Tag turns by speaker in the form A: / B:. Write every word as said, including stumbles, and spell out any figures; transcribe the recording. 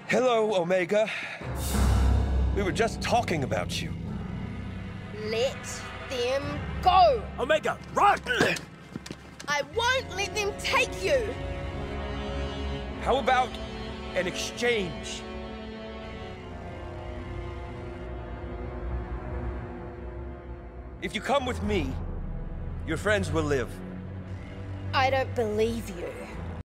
A: Hello, Omega. We were just talking about you.
B: Let them go!
C: Omega, run!
B: I won't let them take you!
A: How about an exchange? If you come with me, your friends will live.
B: I don't believe you.